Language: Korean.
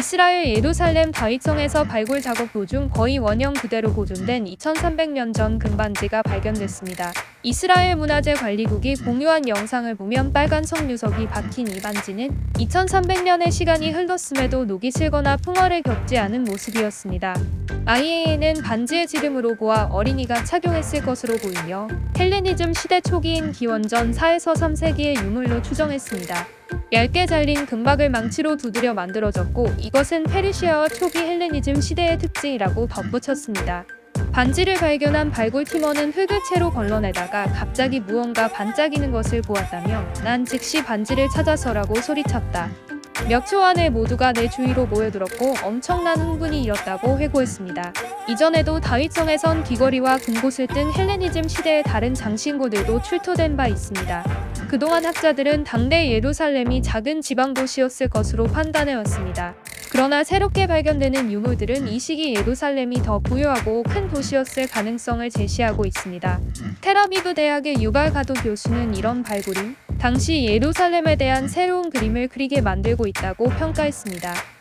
이스라엘 예루살렘 다윗성에서 발굴 작업 도중 거의 원형 그대로 보존된 2300년 전 금반지가 발견됐습니다. 이스라엘 문화재관리국이 공유한 영상을 보면 빨간 석류석이 박힌 이 반지는 2300년의 시간이 흘렀음에도 녹이 슬거나 풍화를 겪지 않은 모습이었습니다. IAEA는 반지의 지름으로 보아 어린이가 착용했을 것으로 보이며 헬레니즘 시대 초기인 기원전 4에서 3세기의 유물로 추정했습니다. 얇게 잘린 금박을 망치로 두드려 만들어졌고 이것은 페르시아와 초기 헬레니즘 시대의 특징이라고 덧붙였습니다. 반지를 발견한 발굴팀원은 흙을 채로 걸러내다가 갑자기 무언가 반짝이는 것을 보았다며 난 즉시 반지를 찾아서라고 소리쳤다. 몇 초 안에 모두가 내 주위로 모여들었고 엄청난 흥분이 일었다고 회고했습니다. 이전에도 다윗성에선 귀걸이와 금고슬 등 헬레니즘 시대의 다른 장신구들도 출토된 바 있습니다. 그동안 학자들은 당대 예루살렘이 작은 지방도시였을 것으로 판단해왔습니다. 그러나 새롭게 발견되는 유물들은 이 시기 예루살렘이 더 부유하고 큰 도시였을 가능성을 제시하고 있습니다. 텔아비브 대학의 유발 가도 교수는 이런 발굴이 당시 예루살렘에 대한 새로운 그림을 그리게 만들고 있다고 평가했습니다.